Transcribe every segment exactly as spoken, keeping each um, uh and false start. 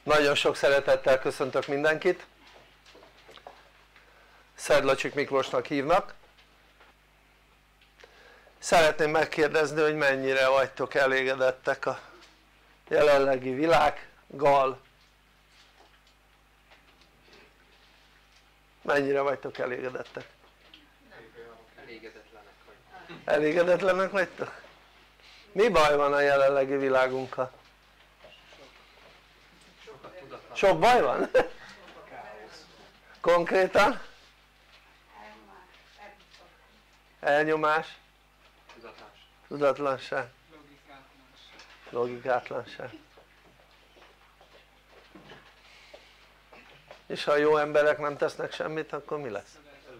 Nagyon sok szeretettel köszöntök mindenkit. Szedlacsik Miklósnak hívnak. Szeretném megkérdezni, hogy mennyire vagytok elégedettek a jelenlegi világgal. Mennyire vagytok elégedettek? Elégedetlenek vagytok. Elégedetlenek vagytok? Mi baj van a jelenlegi világunkkal? Sok baj van? Konkrétan? Elnyomás? Tudatlanság? Logikátlanság. És ha a jó emberek nem tesznek semmit, akkor mi lesz?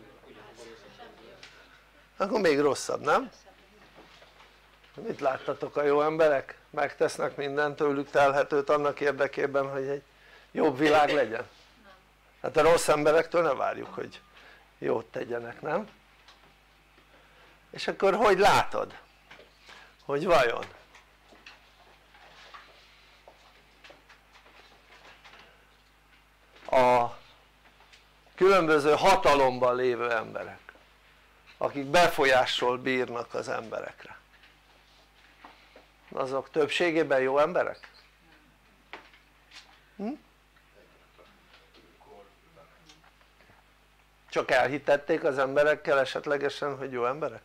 Akkor még rosszabb, nem? Mit láttatok, a jó emberek? Megtesznek mindent tőlük telhetőt annak érdekében, hogy egy jobb világ legyen? Hát a rossz emberektől ne várjuk, hogy jót tegyenek, nem? És akkor hogy látod? Hogy vajon? A különböző hatalomban lévő emberek, akik befolyással bírnak az emberekre, azok többségében jó emberek? Hm? Csak elhitették az emberekkel esetlegesen, hogy jó emberek?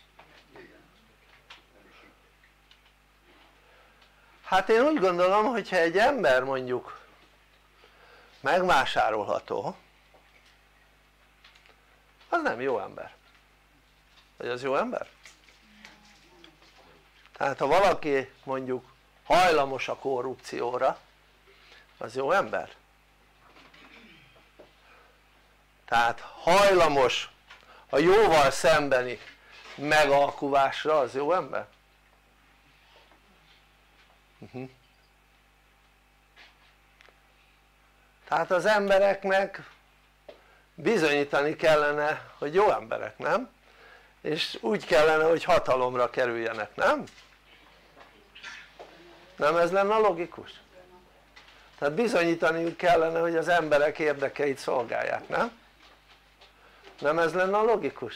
Hát én úgy gondolom, hogyha egy ember mondjuk megvásárolható, az nem jó ember. Vagy az jó ember? Tehát ha valaki mondjuk hajlamos a korrupcióra, az jó ember? Tehát hajlamos a jóval szembeni megalkuvásra, az jó ember? Uh-huh. Tehát az embereknek bizonyítani kellene, hogy jó emberek, nem? És úgy kellene, hogy hatalomra kerüljenek, nem? Nem ez lenne logikus? Tehát bizonyítaniuk kellene, hogy az emberek érdekeit szolgálják, nem? Nem ez lenne logikus?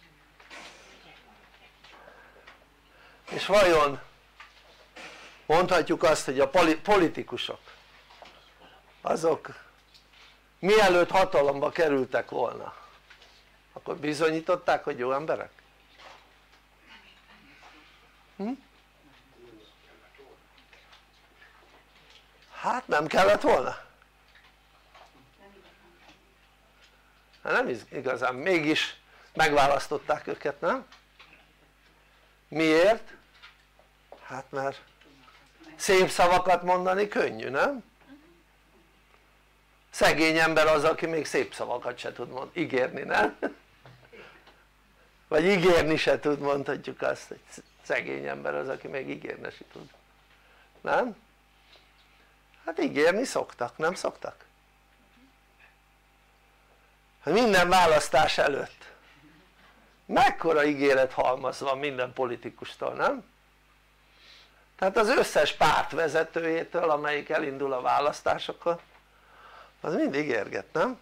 És vajon mondhatjuk azt, hogy a politikusok azok mielőtt hatalomba kerültek volna, akkor bizonyították, hogy jó emberek? Hm? Hát nem kellett volna? Hát nem igazán, mégis megválasztották őket, nem? Miért? Hát mert szép szavakat mondani könnyű, nem? Szegény ember az, aki még szép szavakat se tud mondani, ígérni, nem? Vagy ígérni se tud, mondhatjuk azt, hogy szegény ember az, aki még ígérni se tud, nem? Hát ígérni szoktak, nem szoktak? Hát minden választás előtt mekkora ígéret halmaz van minden politikustól, nem? Tehát az összes párt vezetőjétől, amelyik elindul a választásokon, az mind ígérget, nem?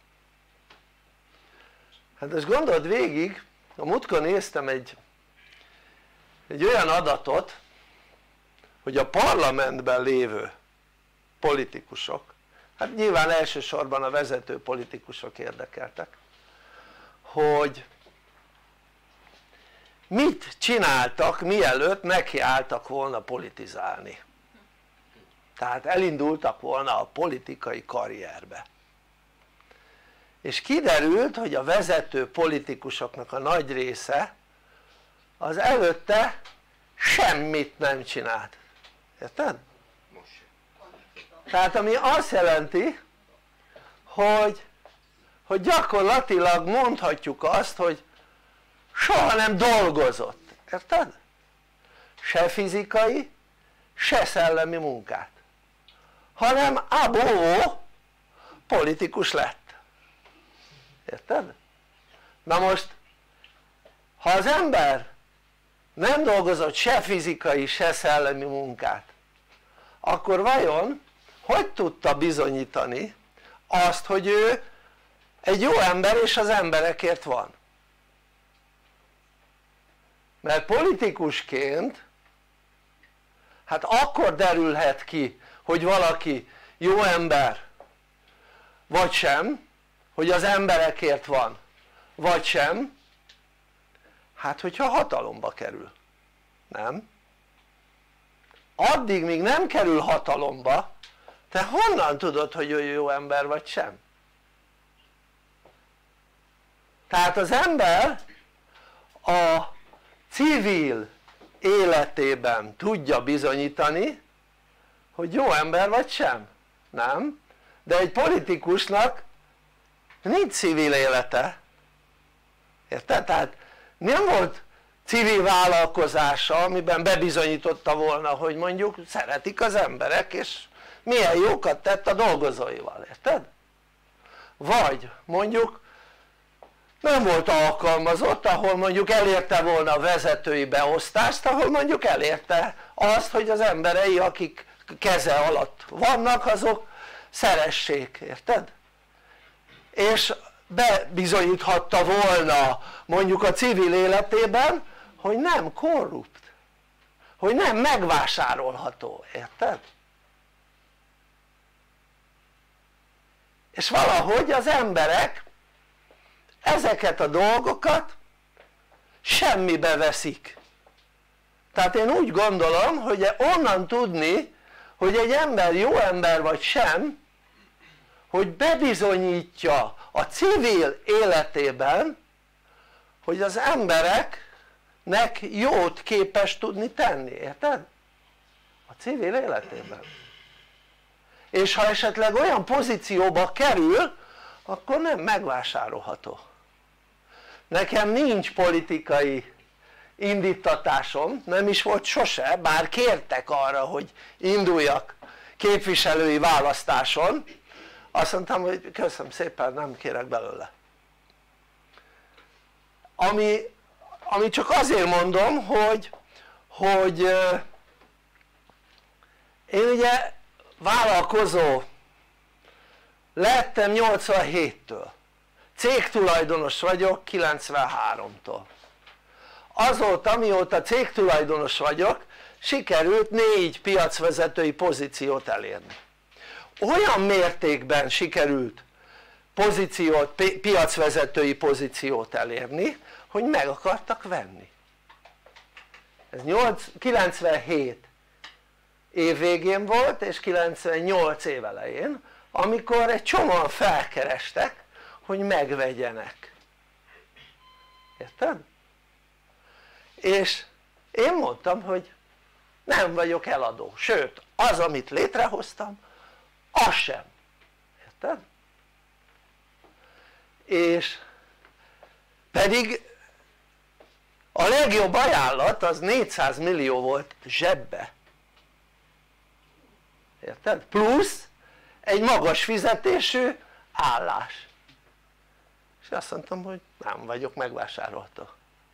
Hát most gondold végig, a múltkor néztem egy, egy olyan adatot, hogy a parlamentben lévő politikusok, hát nyilván elsősorban a vezető politikusok érdekeltek, hogy mit csináltak mielőtt nekiálltak volna politizálni, tehát elindultak volna a politikai karrierbe, és kiderült, hogy a vezető politikusoknak a nagy része az előtte semmit nem csinált, érted? Tehát ami azt jelenti, hogy, hogy gyakorlatilag mondhatjuk azt, hogy soha nem dolgozott, érted? Se fizikai, se szellemi munkát, hanem abó politikus lett, érted? Na most ha az ember nem dolgozott se fizikai, se szellemi munkát, akkor vajon hogy tudta bizonyítani azt, hogy ő egy jó ember és az emberekért van? Mert politikusként hát akkor derülhet ki, hogy valaki jó ember vagy sem, hogy az emberekért van vagy sem, hát hogyha hatalomba kerül, nem? Addig míg nem kerül hatalomba, te honnan tudod, hogy ő jó ember vagy sem? Tehát az ember a civil életében tudja bizonyítani, hogy jó ember vagy sem, nem? De egy politikusnak nincs civil élete, érted? Tehát nem volt civil vállalkozása, amiben bebizonyította volna, hogy mondjuk szeretik az emberek és milyen jókat tett a dolgozóival, érted? Vagy mondjuk nem volt alkalmazott, ahol mondjuk elérte volna a vezetői beosztást, ahol mondjuk elérte azt, hogy az emberei, akik keze alatt vannak, azok szeressék, érted? És bebizonyíthatta volna mondjuk a civil életében, hogy nem korrupt, hogy nem megvásárolható, érted? És valahogy az emberek ezeket a dolgokat semmibe veszik. Tehát én úgy gondolom, hogy onnan tudni, hogy egy ember jó ember vagy sem, hogy bebizonyítja a civil életében, hogy az embereknek jót képes tudni tenni, érted? A civil életében. És ha esetleg olyan pozícióba kerül, akkor nem megvásárolható. Nekem nincs politikai indítatásom, nem is volt sose, bár kértek arra, hogy induljak képviselői választáson, azt mondtam, hogy köszönöm szépen, nem kérek belőle. Ami, ami csak azért mondom, hogy, hogy én ugye vállalkozó lettem nyolcvanhéttől, cégtulajdonos vagyok kilencvenháromtól. Azóta, mióta cégtulajdonos vagyok, sikerült négy piacvezetői pozíciót elérni. Olyan mértékben sikerült pozíciót, pi piacvezetői pozíciót elérni, hogy meg akartak venni. Ez kilencvenhét év végén volt, és kilencvennyolc év elején, amikor egy csomóan felkerestek, hogy megvegyenek. Érted? És én mondtam, hogy nem vagyok eladó, sőt, az, amit létrehoztam, az sem. Érted? És pedig a legjobb ajánlat az négyszáz millió volt zsebbe. Érted? Plusz egy magas fizetésű állás. És azt mondtam, hogy nem vagyok megvásárolható.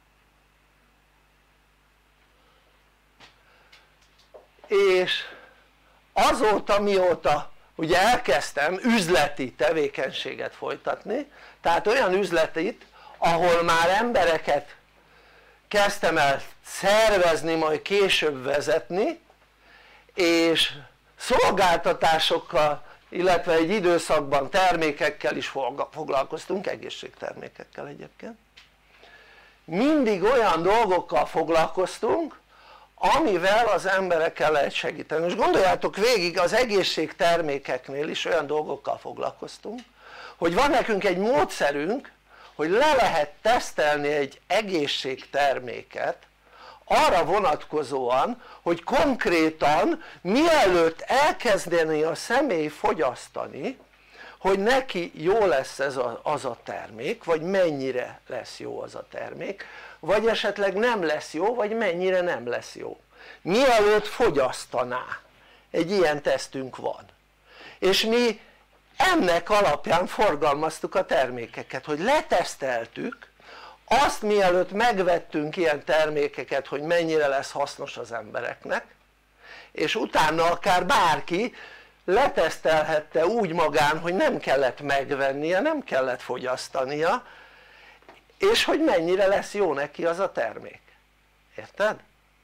És azóta, mióta ugye elkezdtem üzleti tevékenységet folytatni, tehát olyan üzletit, ahol már embereket kezdtem el szervezni, majd később vezetni, és szolgáltatásokkal, illetve egy időszakban termékekkel is foglalkoztunk, egészségtermékekkel egyébként, mindig olyan dolgokkal foglalkoztunk, amivel az emberekkel lehet segíteni. Most gondoljátok végig, az egészségtermékeknél is olyan dolgokkal foglalkoztunk, hogy van nekünk egy módszerünk, hogy le lehet tesztelni egy egészségterméket arra vonatkozóan, hogy konkrétan mielőtt elkezdeni a személy fogyasztani, hogy neki jó lesz ez a, az a termék, vagy mennyire lesz jó az a termék, vagy esetleg nem lesz jó, vagy mennyire nem lesz jó. Mielőtt fogyasztaná, egy ilyen tesztünk van. És mi ennek alapján forgalmaztuk a termékeket, hogy leteszteltük, azt mielőtt megvettünk ilyen termékeket, hogy mennyire lesz hasznos az embereknek, és utána akár bárki letesztelhette úgy magán, hogy nem kellett megvennie, nem kellett fogyasztania, és hogy mennyire lesz jó neki az a termék, érted?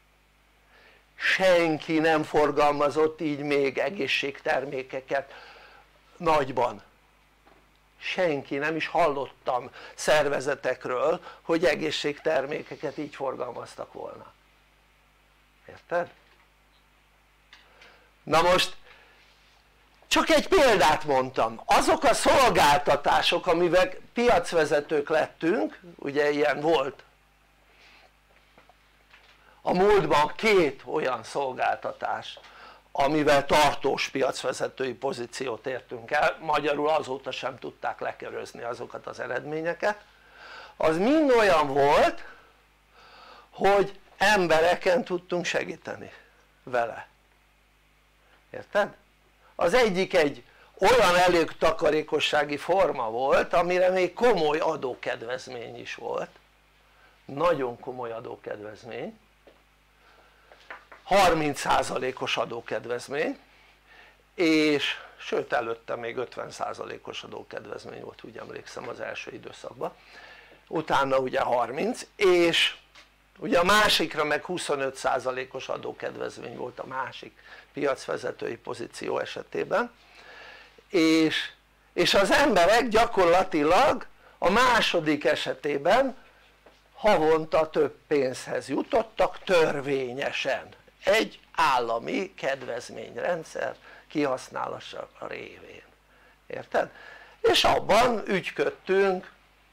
Senki nem forgalmazott így még egészségtermékeket nagyban, senki, nem is hallottam szervezetekről hogy egészségtermékeket így forgalmaztak volna, érted? Na most csak egy példát mondtam, azok a szolgáltatások amivel piacvezetők lettünk, ugye ilyen volt a múltban két olyan szolgáltatás amivel tartós piacvezetői pozíciót értünk el, magyarul azóta sem tudták lekörözni azokat az eredményeket, az mind olyan volt hogy embereken tudtunk segíteni vele, érted? Az egyik egy olyan előtakarékossági forma volt amire még komoly adókedvezmény is volt, nagyon komoly adókedvezmény, harminc százalékos adókedvezmény, és sőt előtte még ötven százalékos adókedvezmény volt, úgy emlékszem az első időszakban, utána ugye harminc, és ugye a másikra meg huszonöt százalékos adókedvezmény volt a másik piacvezetői pozíció esetében, és, és az emberek gyakorlatilag a második esetében havonta több pénzhez jutottak törvényesen egy állami kedvezményrendszer kihasználása révén, érted? És abban ügyködtünk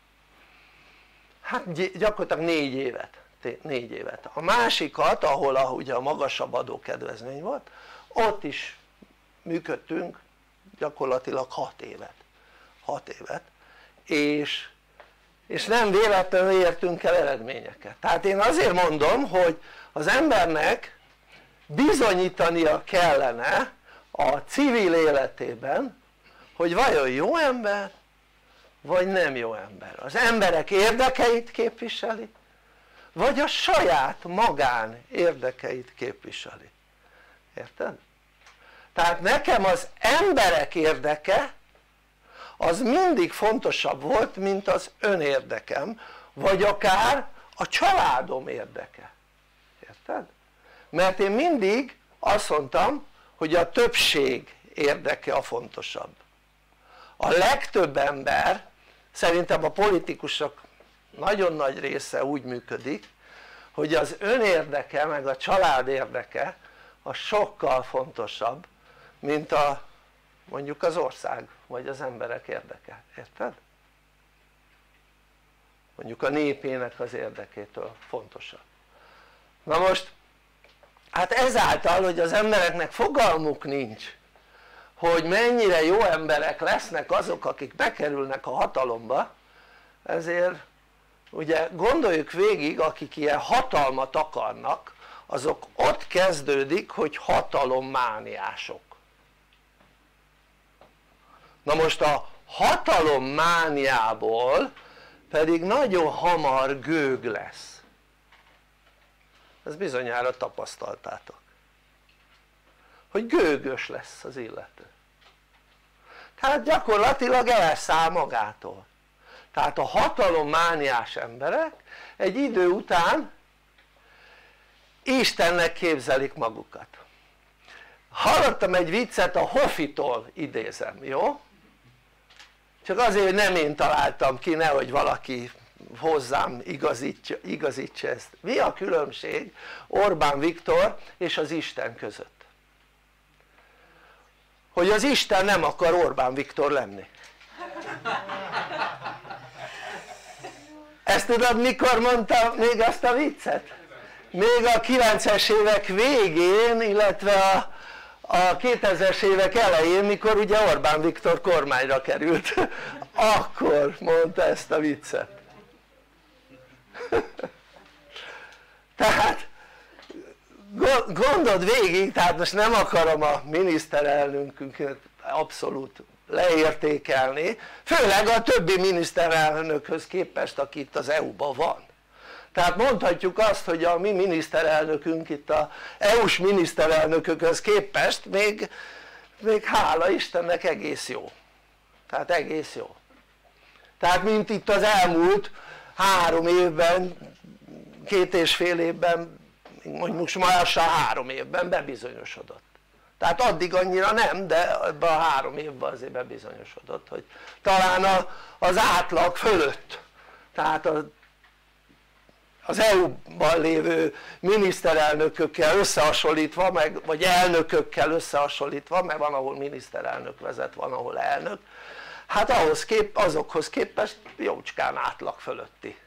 hát gyakorlatilag négy évet, négy évet. A másikat, ahol a, ugye a magasabb adókedvezmény volt, ott is működtünk gyakorlatilag hat évet, hat évet, és, és nem véletlenül értünk el eredményeket. Tehát én azért mondom, hogy az embernek bizonyítania kellene a civil életében, hogy vajon jó ember, vagy nem jó ember. Az emberek érdekeit képviseli, vagy a saját magán érdekeit képviseli, érted? Tehát nekem az emberek érdeke az mindig fontosabb volt mint az önérdekem, vagy akár a családom érdeke, érted? Mert én mindig azt mondtam hogy a többség érdeke a fontosabb. A legtöbb ember, szerintem a politikusok nagyon nagy része úgy működik hogy az önérdeke meg a család érdeke a sokkal fontosabb mint a mondjuk az ország vagy az emberek érdeke, érted? Mondjuk a népének az érdekétől fontosabb. Na most hát ezáltal hogy az embereknek fogalmuk nincs hogy mennyire jó emberek lesznek azok akik bekerülnek a hatalomba, ezért ugye gondoljuk végig akik ilyen hatalmat akarnak azok ott kezdődik hogy hatalommániások. Na most a hatalommániából pedig nagyon hamar gőg lesz, ezt bizonyára tapasztaltátok hogy gőgös lesz az illető, tehát gyakorlatilag elszáll magától. Tehát a hatalommániás emberek egy idő után Istennek képzelik magukat. Hallottam egy viccet, a Hofitól idézem, jó? Csak azért hogy nem én találtam ki, nehogy valaki hozzám igazítsa, igazítsa ezt. Mi a különbség Orbán Viktor és az Isten között? Hogy az Isten nem akar Orbán Viktor lenni. Ezt tudod mikor mondta még azt a viccet? Még a kilencvenes évek végén illetve a, a kétezres évek elején mikor ugye Orbán Viktor kormányra került akkor mondta ezt a viccet. Tehát gondold végig, tehát most nem akarom a miniszterelnökünket abszolút leértékelni, főleg a többi miniszterelnökhöz képest aki itt az é u-ban van. Tehát mondhatjuk azt hogy a mi miniszterelnökünk itt az é u-s miniszterelnökökhöz képest még, még hála Istennek egész jó, tehát egész jó, tehát mint itt az elmúlt három évben, két és fél évben, most már lassan három évben bebizonyosodott, tehát addig annyira nem, de ebben a három évben azért bebizonyosodott, hogy talán a, az átlag fölött, tehát a, az é u-ban lévő miniszterelnökökkel összehasonlítva, meg, vagy elnökökkel összehasonlítva, mert van ahol miniszterelnök vezet, van ahol elnök, hát ahhoz kép, azokhoz képest jócskán átlag fölötti.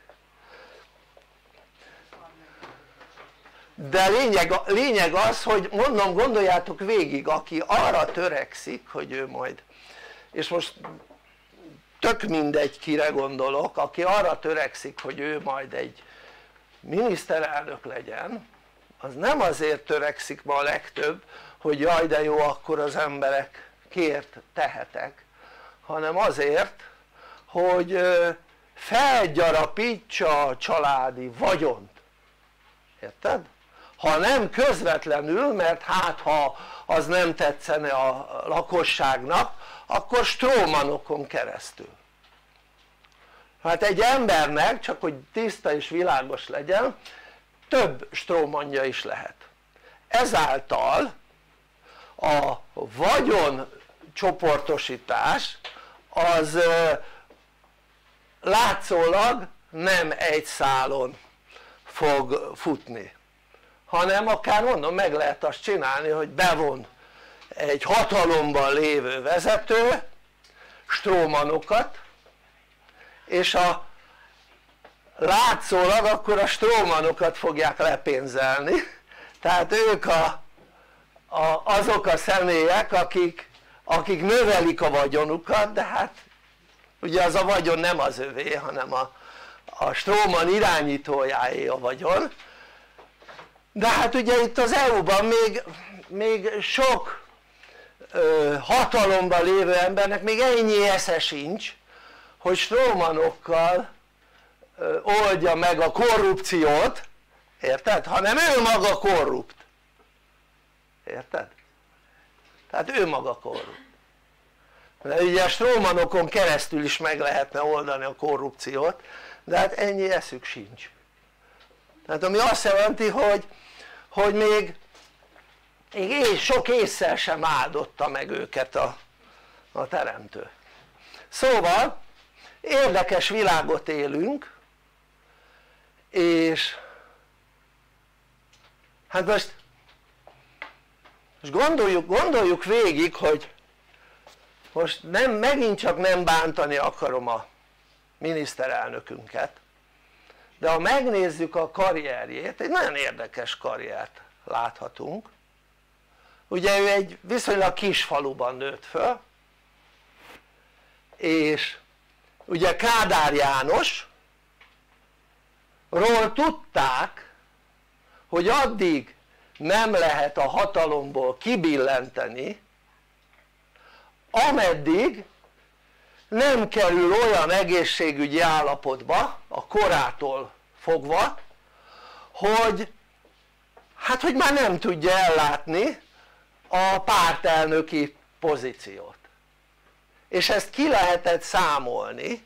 De lényeg, lényeg az, hogy mondom, gondoljátok végig, aki arra törekszik, hogy ő majd, és most tök mindegy kire gondolok, aki arra törekszik, hogy ő majd egy miniszterelnök legyen, az nem azért törekszik ma a legtöbb, hogy jaj de jó, akkor az emberek kért tehetek, hanem azért, hogy felgyarapítsa a családi vagyont, érted? Ha nem közvetlenül, mert hát ha az nem tetszene a lakosságnak, akkor strómanokon keresztül. Hát egy embernek, csak hogy tiszta és világos legyen, több strómanja is lehet. Ezáltal a vagyoncsoportosítás az látszólag nem egy szálon fog futni, hanem akár mondom, meg lehet azt csinálni, hogy bevon egy hatalomban lévő vezető strómanokat, és a látszólag akkor a strómanokat fogják lepénzelni, tehát ők a, a, azok a személyek, akik, akik növelik a vagyonukat, de hát ugye az a vagyon nem az övé, hanem a, a stróman irányítójáé a vagyon, de hát ugye itt az é u-ban még, még sok ö, hatalomban lévő embernek még ennyi esze sincs, hogy strómanokkal ö, oldja meg a korrupciót, érted? Hanem ő maga korrupt, érted? Tehát ő maga korrupt, de ugye a strómanokon keresztül is meg lehetne oldani a korrupciót, de hát ennyi eszük sincs. Tehát ami azt jelenti, hogy, hogy még, még sok ésszel sem áldotta meg őket a, a teremtő. Szóval érdekes világot élünk, és hát most, most gondoljuk, gondoljuk végig, hogy most nem, megint csak nem bántani akarom a miniszterelnökünket, de ha megnézzük a karrierjét, egy nagyon érdekes karriert láthatunk. Ugye ő egy viszonylag kis faluban nőtt föl, és ugye Kádár Jánosról tudták, hogy addig nem lehet a hatalomból kibillenteni, ameddig nem kerül olyan egészségügyi állapotba a korától fogva, hogy hát hogy már nem tudja ellátni a pártelnöki pozíciót, és ezt ki lehetett számolni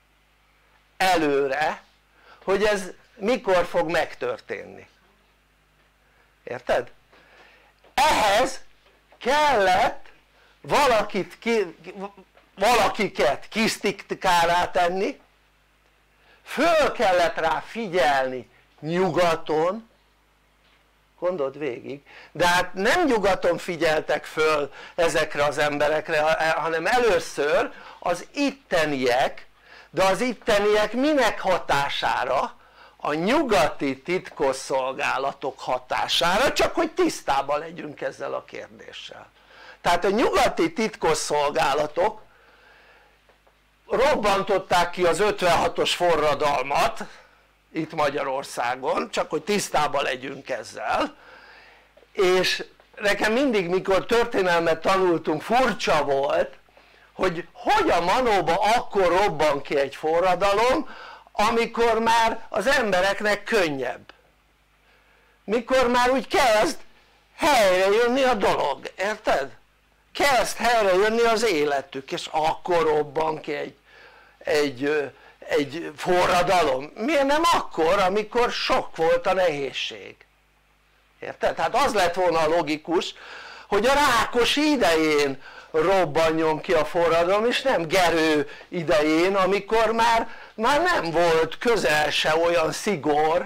előre, hogy ez mikor fog megtörténni, érted? Ehhez kellett valakit ki, valakiket kisztiktikárá tenni, föl kellett rá figyelni nyugaton, gondold végig, de hát nem nyugaton figyeltek föl ezekre az emberekre, hanem először az itteniek, de az itteniek minek hatására? A nyugati titkosszolgálatok hatására, csak hogy tisztában legyünk ezzel a kérdéssel. Tehát a nyugati titkosszolgálatok robbantották ki az ötvenhatos forradalmat itt Magyarországon, csak hogy tisztában legyünk ezzel, és nekem mindig, mikor történelmet tanultunk, furcsa volt, hogy hogy a manóba akkor robban ki egy forradalom, amikor már az embereknek könnyebb, mikor már úgy kezd helyre jönni a dolog, érted? kezd helyre jönni az életük, és akkor robban ki egy, egy, egy forradalom. Miért nem akkor, amikor sok volt a nehézség? Érted? Tehát az lett volna logikus, hogy a Rákosi idején robbanjon ki a forradalom, és nem Gerő idején, amikor már, már nem volt közel se olyan szigor,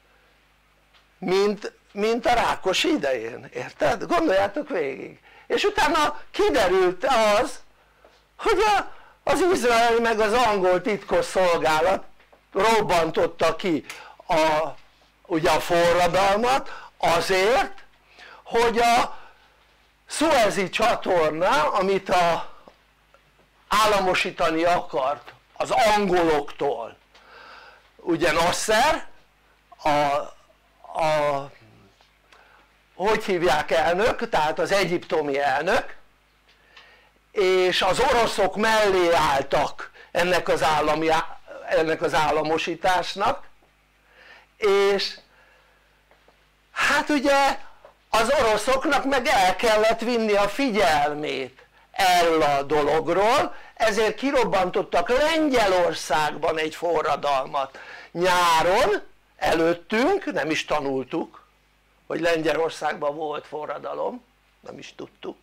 mint, mint a Rákosi idején, érted? Gondoljátok végig. És utána kiderült az, hogy a, az izraeli meg az angol titkosszolgálat robbantotta ki a, ugye a forradalmat azért, hogy a Szuezi csatorna, amit a, államosítani akart az angoloktól, ugye Nasser, a, a hogy hívják elnök, tehát az egyiptomi elnök, és az oroszok mellé álltak ennek az, állami, ennek az államosításnak, és hát ugye az oroszoknak meg el kellett vinni a figyelmét erről a dologról, ezért kirobbantottak Lengyelországban egy forradalmat nyáron, előttünk, nem is tanultuk, hogy Lengyelországban volt forradalom, nem is tudtuk,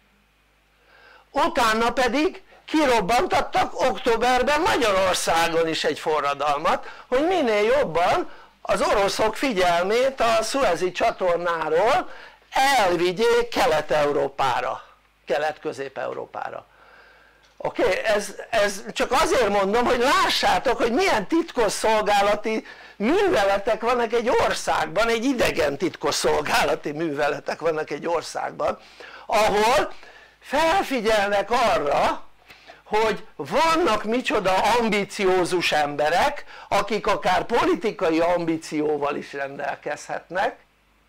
utána pedig kirobbantattak októberben Magyarországon is egy forradalmat, hogy minél jobban az oroszok figyelmét a Szuezi csatornáról elvigyék Kelet-Európára, Kelet-Közép-Európára. Oké? Okay? Ez, ez csak azért mondom, hogy lássátok, hogy milyen titkosszolgálati műveletek vannak egy országban, egy idegen titkosszolgálati műveletek vannak egy országban, ahol felfigyelnek arra, hogy vannak micsoda ambiciózus emberek, akik akár politikai ambícióval is rendelkezhetnek,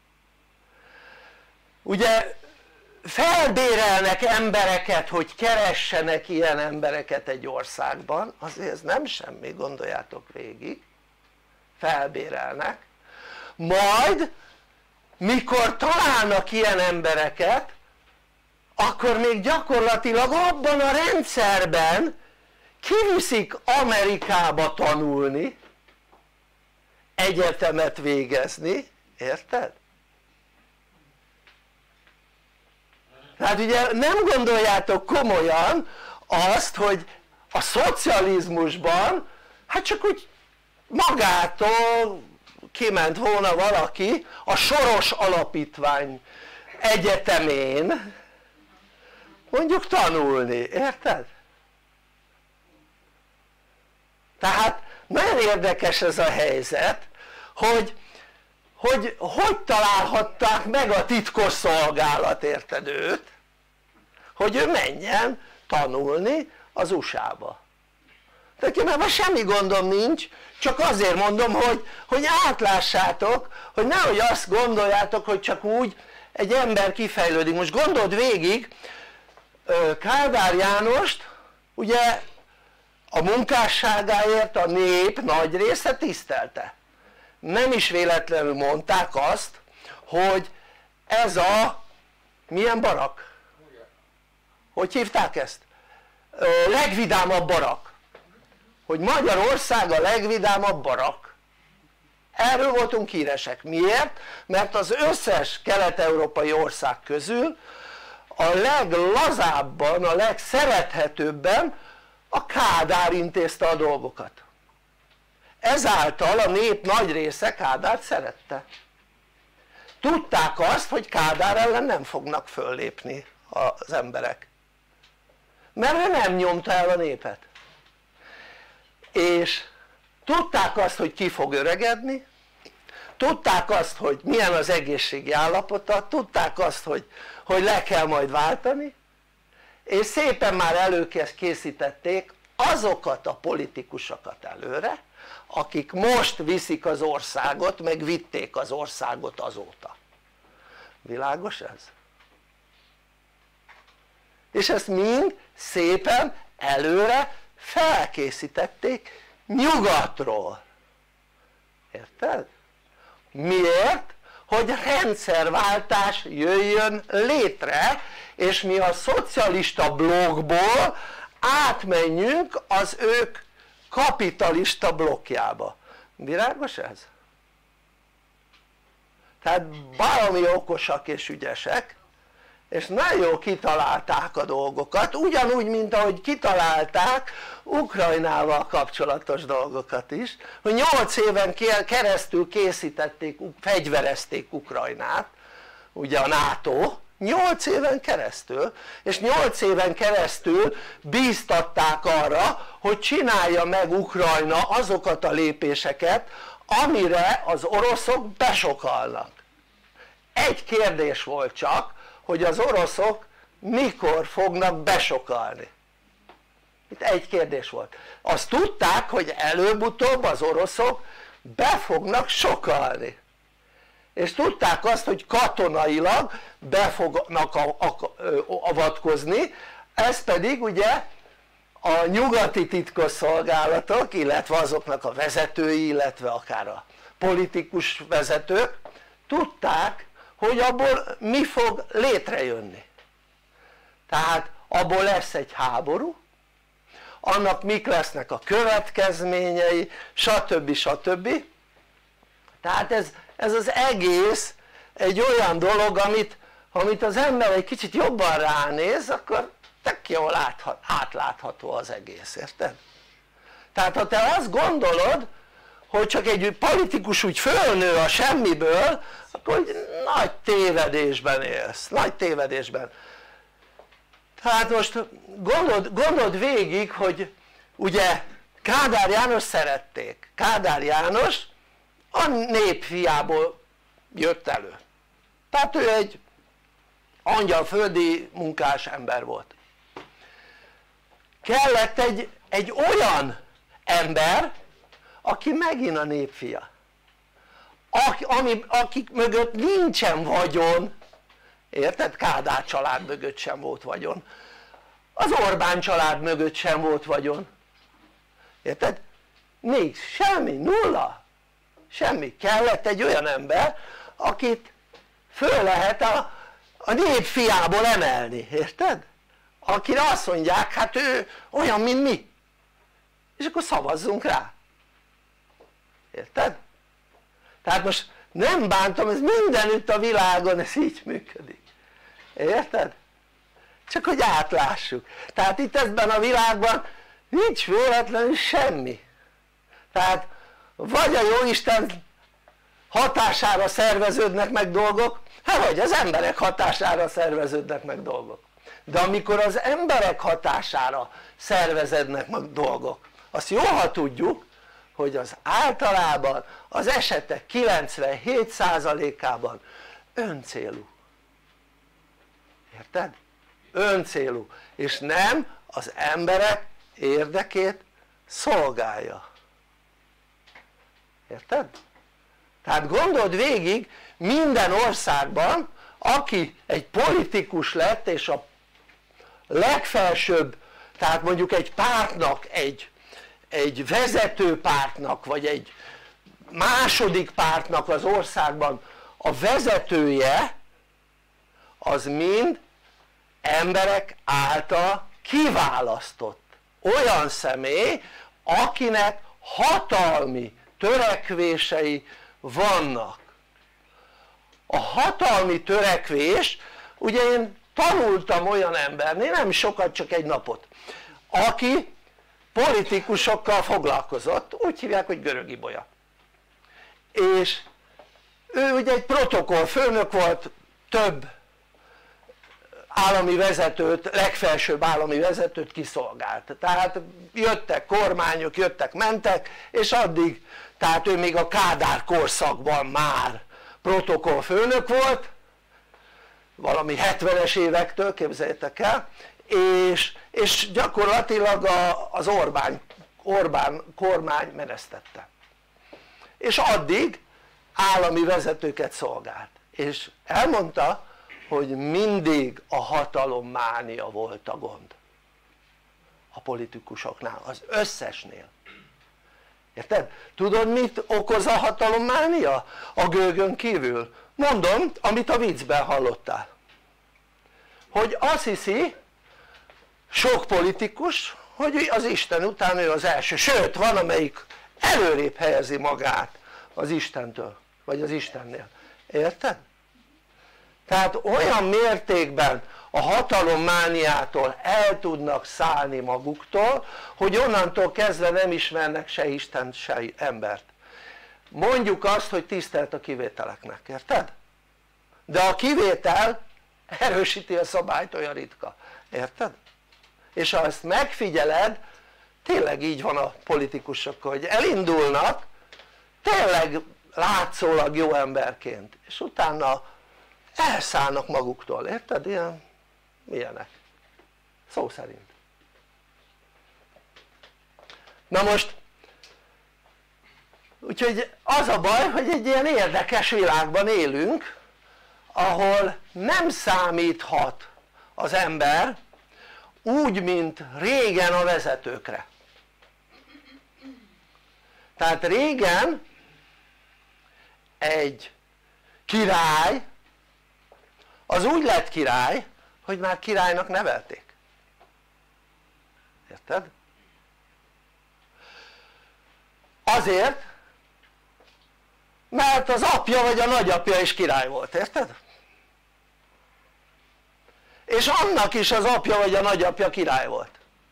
ugye felbérelnek embereket, hogy keressenek ilyen embereket egy országban, azért ez nem semmi, gondoljátok végig, felbérelnek, majd mikor találnak ilyen embereket, akkor még gyakorlatilag abban a rendszerben kiviszik Amerikába tanulni, egyetemet végezni, érted? Tehát ugye nem gondoljátok komolyan azt, hogy a szocializmusban hát csak úgy magától kiment volna valaki a Soros Alapítvány egyetemén mondjuk tanulni, érted? Tehát nagyon érdekes ez a helyzet, hogy hogy, hogy találhatták meg a titkosszolgálat, érted őt, hogy ő menjen tanulni az u es á-ba. De mert semmi gondom nincs, csak azért mondom, hogy, hogy átlássátok, hogy nehogy azt gondoljátok, hogy csak úgy egy ember kifejlődik. Most gondold végig, Kádár Jánost ugye a munkásságáért a nép nagy része tisztelte. Nem is véletlenül mondták azt, hogy ez a milyen barak? Hogy hívták ezt? Legvidámabb barak. Hogy Magyarország a legvidámabb barak. Erről voltunk híresek. Miért? Mert az összes kelet-európai ország közül a leglazábban, a legszerethetőbben a Kádár intézte a dolgokat. Ezáltal a nép nagy része Kádárt szerette. Tudták azt, hogy Kádár ellen nem fognak föllépni az emberek, mert ő nem nyomta el a népet, és tudták azt, hogy ki fog öregedni, tudták azt, hogy milyen az egészségi állapota, tudták azt, hogy, hogy le kell majd váltani, és szépen már előkészítették azokat a politikusokat előre, akik most viszik az országot, meg vitték az országot azóta. Világos ez? És ezt mind szépen előre felkészítették nyugatról. Érted? Miért? hogy rendszerváltás jöjjön létre, és mi a szocialista blokkból átmenjünk az ők kapitalista blokkjába. Világos ez? Tehát baromi okosak és ügyesek, és nagyon jól kitalálták a dolgokat, ugyanúgy mint ahogy kitalálták Ukrajnával kapcsolatos dolgokat is, hogy nyolc éven keresztül készítették, fegyverezték Ukrajnát, ugye a NATO, nyolc éven keresztül, és nyolc éven keresztül bíztatták arra, hogy csinálja meg Ukrajna azokat a lépéseket, amire az oroszok besokalnak. Egy kérdés volt csak, hogy az oroszok mikor fognak besokalni. Itt egy kérdés volt. Azt tudták, hogy előbb-utóbb az oroszok be fognak sokalni. És tudták azt, hogy katonailag be fognak avatkozni, ez pedig ugye a nyugati titkosszolgálatok, illetve azoknak a vezetői, illetve akár a politikus vezetők tudták, hogy abból mi fog létrejönni. Tehát abból lesz egy háború, annak mik lesznek a következményei, stb. stb. Tehát ez, ez az egész egy olyan dolog, amit, amit az ember egy kicsit jobban ránéz, akkor tök jól áthat, átlátható az egész, érted? Tehát ha te azt gondolod, hogy csak egy politikus úgy fölnő a semmiből, akkor nagy tévedésben élsz, nagy tévedésben. Tehát most gondold, gondold végig, hogy ugye Kádár János szerették, Kádár János a népfiából jött elő, tehát ő egy angyalföldi munkás ember volt. Kellett egy, egy olyan ember, aki megint a népfia, Aki, ami, akik mögött nincsen vagyon, érted? Kádár család mögött sem volt vagyon, az Orbán család mögött sem volt vagyon, érted? Még semmi, nulla, semmi. Kellett egy olyan ember, akit föl lehet a, a népfiából emelni, érted? Akire azt mondják, hát ő olyan mint mi, és akkor szavazzunk rá, érted? Tehát most nem bántom, ez mindenütt a világon ez így működik, érted? Csak hogy átlássuk. Tehát itt ebben a világban nincs véletlenül semmi. Tehát vagy a Jóisten hatására szerveződnek meg dolgok, hát vagy az emberek hatására szerveződnek meg dolgok. De amikor az emberek hatására szerveződnek meg dolgok, azt jól ha tudjuk, hogy az általában az esetek kilencvenhét százalékában öncélú, érted? Öncélú, és nem az emberek érdekét szolgálja, érted? Tehát gondold végig, minden országban aki egy politikus lett és a legfelsőbb, tehát mondjuk egy pártnak, egy, egy vezető pártnak vagy egy második pártnak az országban a vezetője, az mind emberek által kiválasztott olyan személy, akinek hatalmi törekvései vannak. A hatalmi törekvés, ugye én tanultam olyan embernél, nem sokat, csak egy napot, aki politikusokkal foglalkozott, úgy hívják, hogy Görög Ibolya, és ő ugye egy protokollfőnök volt, több állami vezetőt, legfelsőbb állami vezetőt kiszolgált, tehát jöttek kormányok, jöttek, mentek, és addig, tehát ő még a Kádár korszakban már protokollfőnök volt, valami hetvenes évektől, képzeljétek el, és, és gyakorlatilag a, az Orbán, Orbán kormány menesztette, és addig állami vezetőket szolgált, és elmondta, hogy mindig a hatalommánia volt a gond a politikusoknál, az összesnél, érted? Tudod mit okoz a hatalommánia a gőgön kívül? mondom, amit a viccben hallottál, hogy azt hiszi sok politikus, hogy az Isten után ő az első, sőt van amelyik előrébb helyezi magát az Istentől vagy az Istennél, érted? Tehát olyan mértékben a hatalommániától el tudnak szállni maguktól, hogy onnantól kezdve nem ismernek se Istent, se embert. Mondjuk azt, hogy tisztelt a kivételeknek, érted? De a kivétel erősíti a szabályt, olyan ritka, érted? És ha ezt megfigyeled, tényleg így van a politikusokkal, hogy elindulnak tényleg látszólag jó emberként, és utána elszállnak maguktól, érted? Ilyen, milyenek, szó szerint. Na most úgyhogy az a baj, hogy egy ilyen érdekes világban élünk, ahol nem számíthat az ember úgy, mint régen a vezetőkre. Tehát régen egy király az úgy lett király, hogy már királynak nevelték, érted? Azért, mert az apja vagy a nagyapja is király volt, érted? És annak is az apja vagy a nagyapja király volt.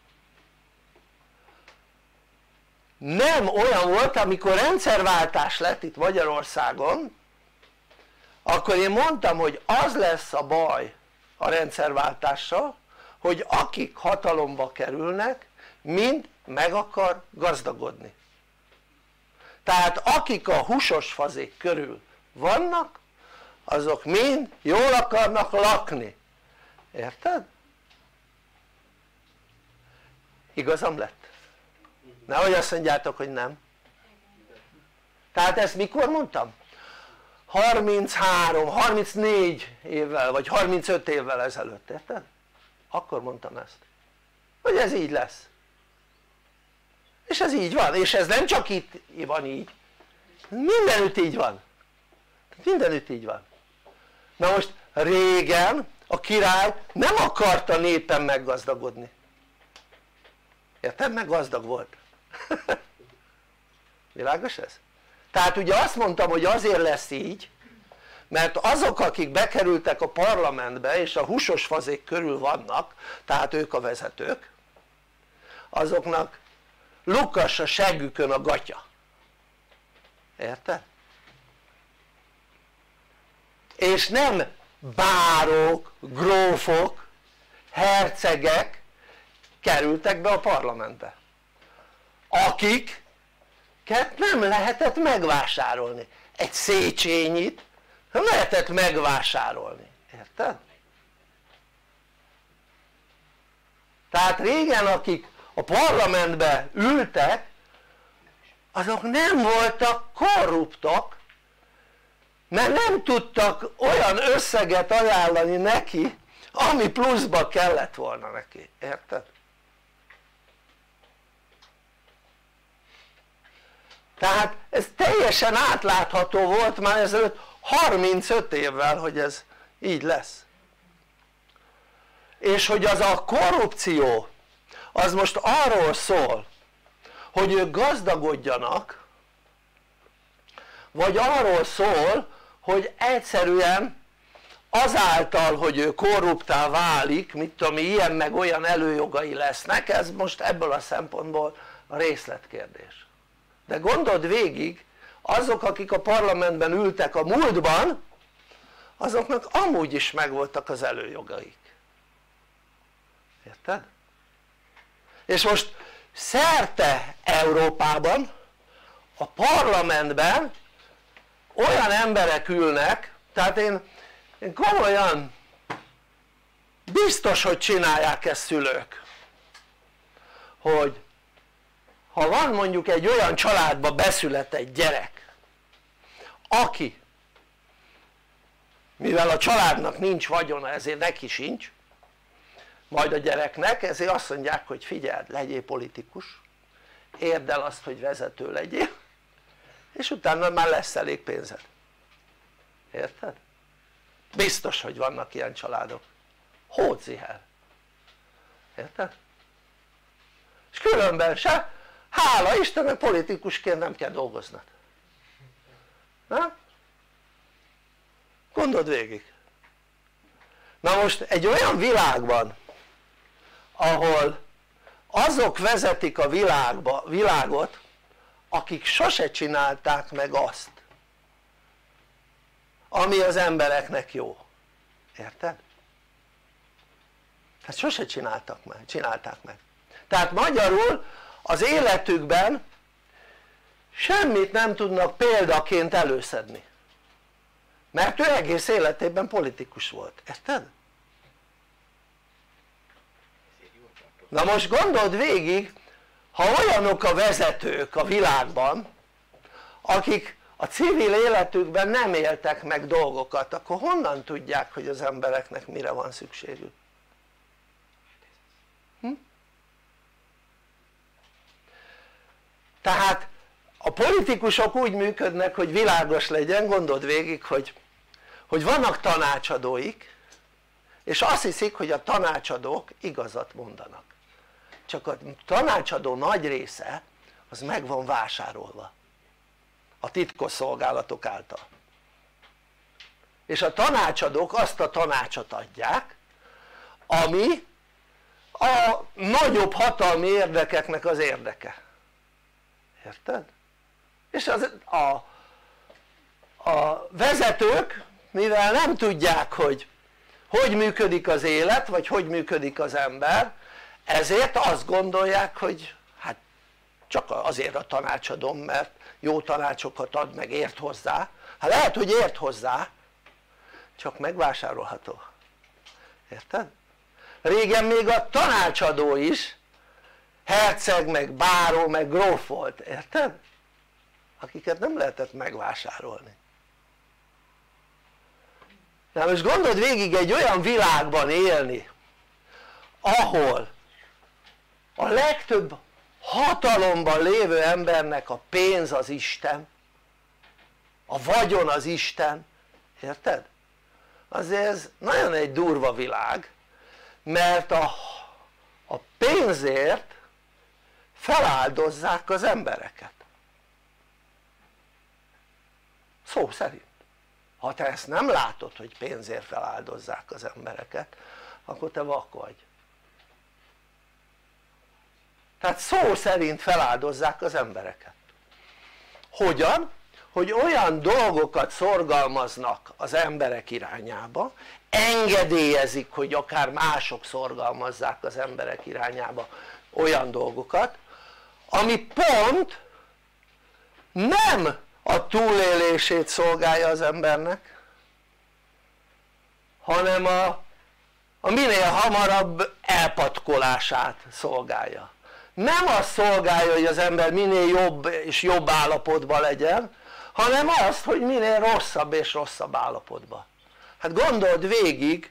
Nem olyan volt, amikor rendszerváltás lett itt Magyarországon, akkor én mondtam, hogy az lesz a baj a rendszerváltással, hogy akik hatalomba kerülnek, mind meg akar gazdagodni. Tehát akik a húsos fazék körül vannak, azok mind jól akarnak lakni, érted? Igazam lett? Nehogy azt mondjátok, hogy nem. Tehát ezt mikor mondtam? harminchárom, harmincnégy évvel vagy harmincöt évvel ezelőtt, érted? Akkor mondtam ezt, hogy ez így lesz. És ez így van, és ez nem csak itt van így, mindenütt így van, mindenütt így van. Na most régen a király nem akarta népen meggazdagodni, érted? Meg gazdag volt. Világos ez? Tehát ugye azt mondtam, hogy azért lesz így, mert azok akik bekerültek a parlamentbe és a húsos fazék körül vannak, tehát ők a vezetők, azoknak lukas a seggükön a gatya, érted? És nem bárók, grófok, hercegek kerültek be a parlamentbe, akiket nem lehetett megvásárolni. Egy Széchenyit nem lehetett megvásárolni, érted? Tehát régen akik a parlamentbe ültek, azok nem voltak korruptok, mert nem tudtak olyan összeget ajánlani neki, ami pluszba kellett volna neki, érted? Tehát ez teljesen átlátható volt már ezelőtt harmincöt évvel, hogy ez így lesz. És hogy az a korrupció az most arról szól, hogy ők gazdagodjanak, vagy arról szól, hogy egyszerűen azáltal, hogy ő korruptá válik, mit tudom, ilyen meg olyan előjogai lesznek, ez most ebből a szempontból a részletkérdés. De gondold végig, azok akik a parlamentben ültek a múltban, azoknak amúgy is megvoltak az előjogaik, érted? És most szerte Európában a parlamentben olyan emberek ülnek, tehát én, én komolyan biztos hogy csinálják ezt szülők, hogy ha van mondjuk egy olyan családba beszületett gyerek, aki mivel a családnak nincs vagyona, ezért neki sincs, majd a gyereknek, ezért azt mondják, hogy figyeld, legyél politikus, érd el azt, hogy vezető legyél, és utána már lesz elég pénzed, érted? Biztos hogy vannak ilyen családok, hódziher, érted? és különben se, hála Istennek politikusként nem kell dolgoznod, nem? gondold végig. Na most egy olyan világban ahol azok vezetik a világba, világot akik sose csinálták meg azt ami az embereknek jó, érted? hát sose csináltak meg, csinálták meg tehát magyarul az életükben semmit nem tudnak példaként előszedni, mert ő egész életében politikus volt, érted? na most gondold végig, ha olyanok a vezetők a világban akik a civil életükben nem éltek meg dolgokat, akkor honnan tudják hogy az embereknek mire van szükségük? Hm? tehát a politikusok úgy működnek hogy világos legyen, gondold végig hogy, hogy vannak tanácsadóik és azt hiszik hogy a tanácsadók igazat mondanak, csak a tanácsadó nagy része az meg van vásárolva a titkosszolgálatok által, és a tanácsadók azt a tanácsot adják ami a nagyobb hatalmi érdekeknek az érdeke, érted? és az, a, a vezetők mivel nem tudják hogy hogy működik az élet vagy hogy működik az ember, ezért azt gondolják hogy hát csak azért a tanácsadom mert jó tanácsokat ad meg ért hozzá, hát lehet hogy ért hozzá csak megvásárolható, érted? régen még a tanácsadó is herceg meg báró meg gróf volt, érted? akiket nem lehetett megvásárolni. na most gondold végig egy olyan világban élni ahol a legtöbb hatalomban lévő embernek a pénz az Isten, a vagyon az Isten, érted? azért ez nagyon egy durva világ, mert a, a pénzért feláldozzák az embereket, szó szerint. ha te ezt nem látod hogy pénzért feláldozzák az embereket akkor te vak vagy, tehát szó szerint feláldozzák az embereket. hogyan? hogy olyan dolgokat szorgalmaznak az emberek irányába, engedélyezik hogy akár mások szorgalmazzák az emberek irányába olyan dolgokat ami pont nem a túlélését szolgálja az embernek hanem a, a minél hamarabb elpatkolását szolgálja. nem azt szolgálja hogy az ember minél jobb és jobb állapotban legyen, hanem azt hogy minél rosszabb és rosszabb állapotban. hát gondold végig,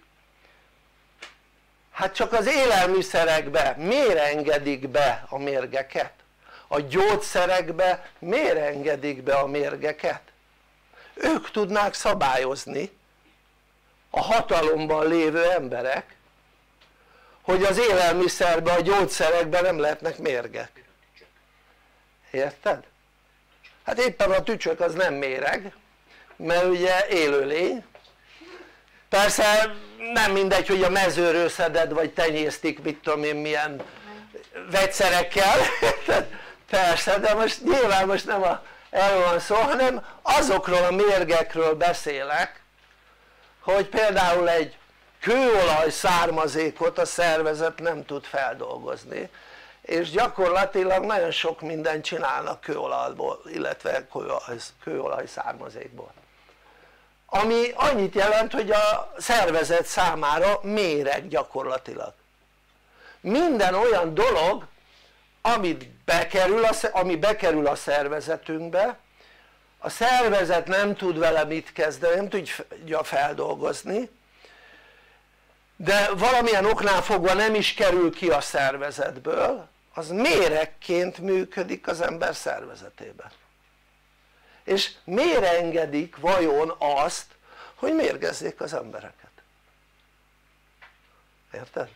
hát csak az élelmiszerekbe miért engedik be a mérgeket? a gyógyszerekbe miért engedik be a mérgeket? ők tudnák szabályozni, a hatalomban lévő emberek, hogy az élelmiszerben, a gyógyszerekben nem lehetnek mérgek, érted? hát éppen a tücsök az nem méreg mert ugye élőlény, persze nem mindegy hogy a mezőről szeded vagy tenyésztik mit tudom én milyen vegyszerekkel persze, de most nyilván most nem a, erről van szó hanem azokról a mérgekről beszélek hogy például egy kőolaj származékot a szervezet nem tud feldolgozni és gyakorlatilag nagyon sok mindent csinálnak kőolajból illetve kőolaj, kőolaj származékból ami annyit jelent hogy a szervezet számára méreg gyakorlatilag. minden olyan dolog amit bekerül a, ami bekerül a szervezetünkbe, a szervezet nem tud vele mit kezdeni, nem tudja feldolgozni, de valamilyen oknál fogva nem is kerül ki a szervezetből, az méregként működik az ember szervezetében. És miért engedik vajon azt hogy mérgezzék az embereket, érted?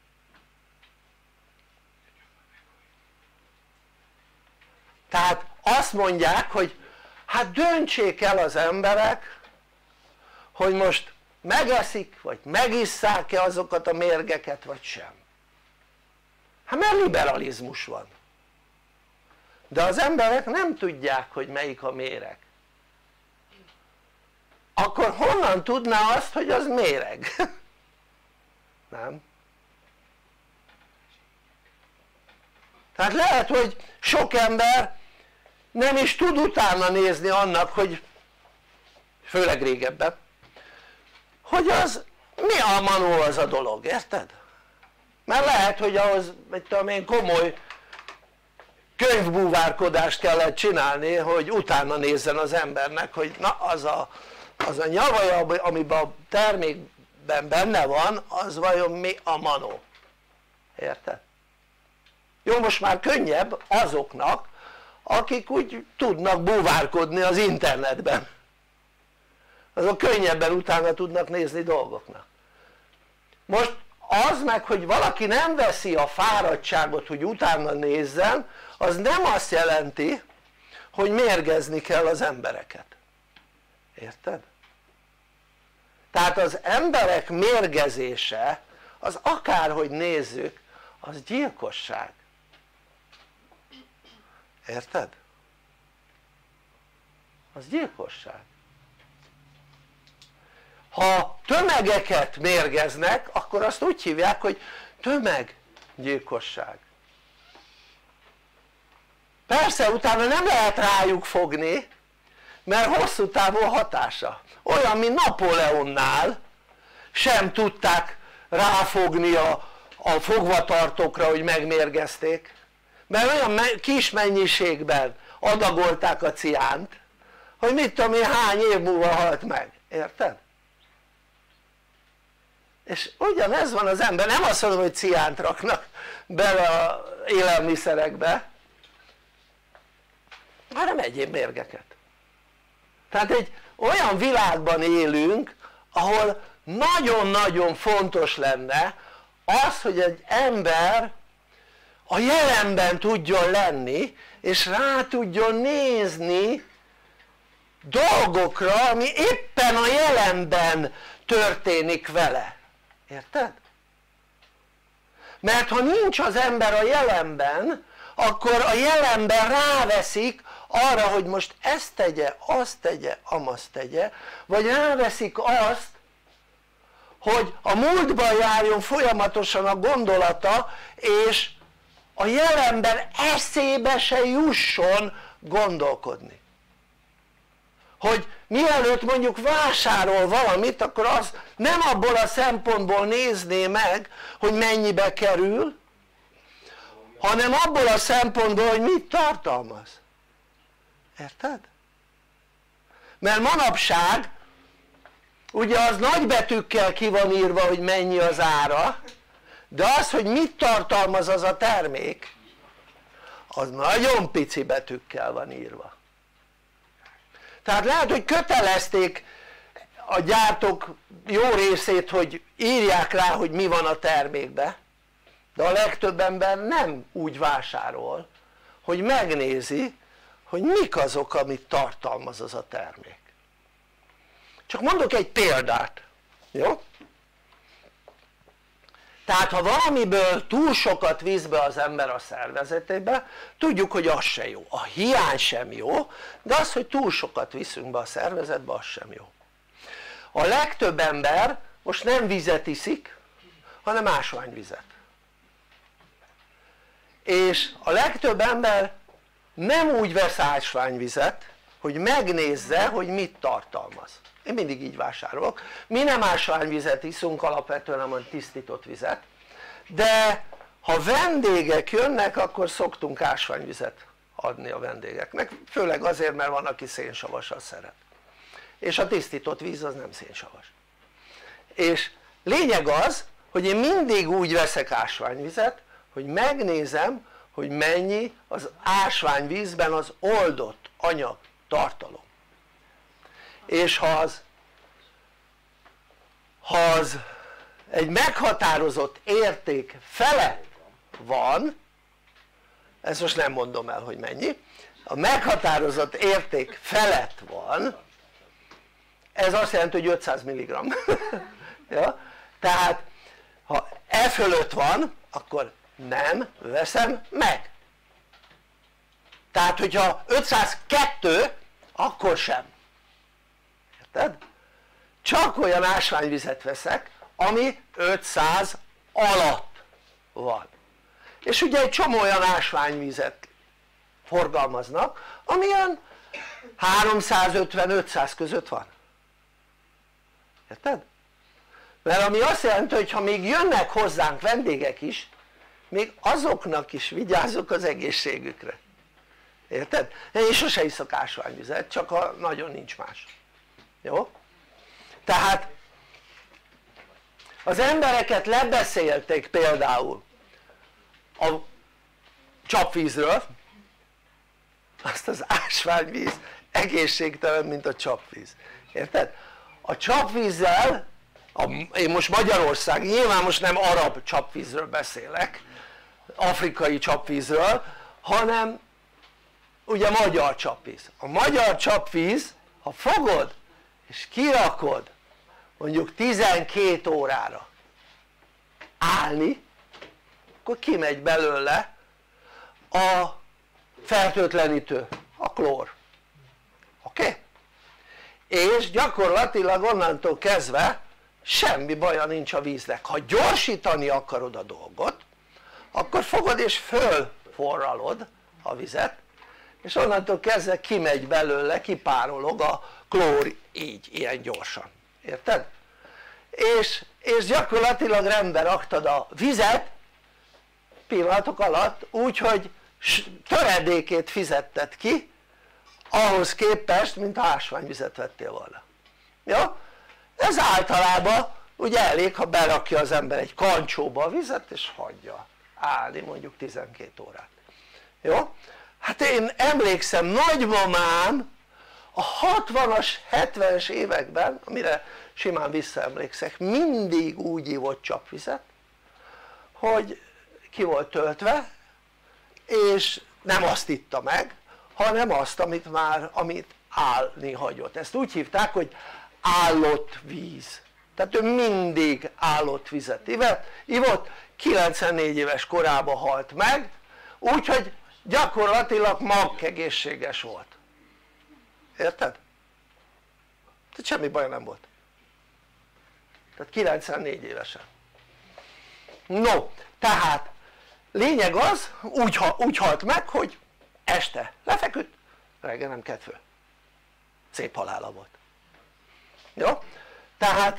Tehát azt mondják, hogy hát döntsék el az emberek, hogy most megeszik vagy megisszák-e azokat a mérgeket vagy sem. Hát mert liberalizmus van, de az emberek nem tudják, hogy melyik a méreg. Akkor honnan tudná azt, hogy az méreg? Nem? Tehát lehet, hogy sok ember nem is tud utána nézni annak, hogy főleg régebben, hogy az mi a manó az a dolog, érted? Mert lehet, hogy ahhoz, mit tudom én, komoly könyvbúvárkodást kellett csinálni, hogy utána nézzen az embernek, hogy na az a, az a nyavaja, amiben a termékben benne van, az vajon mi a manó, érted? Jó, most már könnyebb azoknak, akik úgy tudnak búvárkodni az internetben, azok könnyebben utána tudnak nézni dolgoknak. Most az meg, hogy valaki nem veszi a fáradtságot, hogy utána nézzen, az nem azt jelenti, hogy mérgezni kell az embereket, érted? Tehát az emberek mérgezése, az akárhogy nézzük, az gyilkosság, érted? Az gyilkosság. Ha tömegeket mérgeznek, akkor azt úgy hívják, hogy tömeggyilkosság. Persze utána nem lehet rájuk fogni, mert hosszú távú hatása. Olyan, mint Napóleonnál sem tudták ráfogni a, a fogvatartókra, hogy megmérgezték, mert olyan kis mennyiségben adagolták a ciánt, hogy mit tudom én hány év múlva halt meg, érted? És ugyanez van az ember, nem azt mondom, hogy ciánt raknak bele az élelmiszerekbe, hanem egyéb mérgeket. Tehát egy olyan világban élünk, ahol nagyon-nagyon fontos lenne az, hogy egy ember a jelenben tudjon lenni, és rá tudjon nézni dolgokra, ami éppen a jelenben történik vele, érted? Mert ha nincs az ember a jelenben, akkor a jelenben ráveszik arra, hogy most ezt tegye, azt tegye, amazt tegye, vagy ráveszik azt, hogy a múltban járjon folyamatosan a gondolata, és a jelenben eszébe se jusson gondolkodni. Hogy mielőtt mondjuk vásárol valamit, akkor az nem abból a szempontból nézné meg, hogy mennyibe kerül, hanem abból a szempontból, hogy mit tartalmaz. Érted? Mert manapság ugye az nagybetűkkel ki van írva, hogy mennyi az ára, de az, hogy mit tartalmaz az a termék, az nagyon pici betűkkel van írva. Tehát lehet, hogy kötelezték a gyártók jó részét, hogy írják rá, hogy mi van a termékbe, de a legtöbb ember nem úgy vásárol, hogy megnézi, hogy mik azok, amit tartalmaz az a termék. Csak mondok egy példát, jó? Tehát ha valamiből túl sokat visz be az ember a szervezetébe, tudjuk, hogy az se jó. A hiány sem jó, de az, hogy túl sokat viszünk be a szervezetbe, az sem jó. A legtöbb ember most nem vizet iszik, hanem ásványvizet. És a legtöbb ember nem úgy vesz ásványvizet, hogy megnézze, hogy mit tartalmaz. Én mindig így vásárolok. Mi nem ásványvizet iszunk alapvetően, hanem tisztított vizet, de ha vendégek jönnek, akkor szoktunk ásványvizet adni a vendégeknek, főleg azért, mert van, aki szénsavassal szeret, és a tisztított víz az nem szénsavas. És lényeg az, hogy én mindig úgy veszek ásványvizet, hogy megnézem, hogy mennyi az ásványvízben az oldott anyag tartalom. És ha az ha az egy meghatározott érték felett van, ezt most nem mondom el hogy mennyi, a meghatározott érték felett van, ez azt jelenti hogy ötszáz milligramm ja? Tehát ha e fölött van akkor nem veszem meg, tehát hogyha ötszázkettő akkor sem, érted? Csak olyan ásványvizet veszek ami ötszáz alatt van, és ugye egy csomó olyan ásványvizet forgalmaznak ami olyan háromszázötven-ötszáz között van, érted? Mert ami azt jelenti hogy ha még jönnek hozzánk vendégek is még azoknak is vigyázzuk az egészségükre, érted? Én sose iszok ásványvizet csak ha nagyon nincs más, jó? Tehát az embereket lebeszélték például a csapvízről, azt az ásványvíz egészségtelen mint a csapvíz, érted? A csapvízzel, a, én most Magyarország, nyilván most nem arab csapvízről beszélek, afrikai csapvízről, hanem ugye magyar csapvíz. A magyar csapvíz, ha fogod és kirakod mondjuk tizenkét órára állni, akkor kimegy belőle a fertőtlenítő, a klór, oké? Okay? És gyakorlatilag onnantól kezdve semmi baja nincs a víznek. Ha gyorsítani akarod a dolgot akkor fogod és fölforralod a vizet és onnantól kezdve kimegy belőle, kipárolog a klór így, ilyen gyorsan, érted? És, és gyakorlatilag rendbe raktad a vizet pillanatok alatt úgy hogy töredékét fizetted ki ahhoz képest mint ásványvizet vettél volna, jó? Ez általában ugye elég ha berakja az ember egy kancsóba a vizet és hagyja állni mondjuk tizenkét órát, jó? Hát én emlékszem nagymamám a hatvanas, hetvenes években, amire simán visszaemlékszek, mindig úgy ivott csapvizet hogy ki volt töltve és nem azt itta meg hanem azt amit már amit állni hagyott, ezt úgy hívták hogy állott víz, tehát ő mindig állott vizet ivott, kilencvennégy éves korában halt meg úgyhogy gyakorlatilag magegészséges volt, érted? tehát semmi baj nem volt, tehát kilencvennégy évesen. No, tehát lényeg az, úgy, úgy halt meg hogy este lefeküdt, reggel nem kelt föl, szép halála volt, jó? tehát